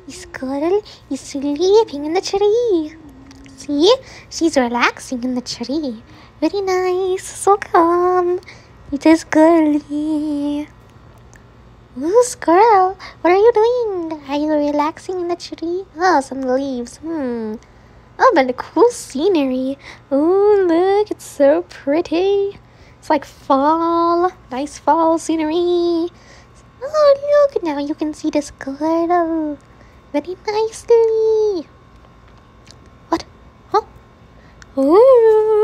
Squirrel is sleeping in the tree. See? She's relaxing in the tree. Very nice. So calm. It is girly. Ooh, Squirrel, what are you doing? Are you relaxing in the tree? Oh, some leaves. Oh, but a cool scenery. Oh, look, it's so pretty. It's like fall. Nice fall scenery. Oh, look, now you can see the squirrel very nicely. What? Huh? Ooh.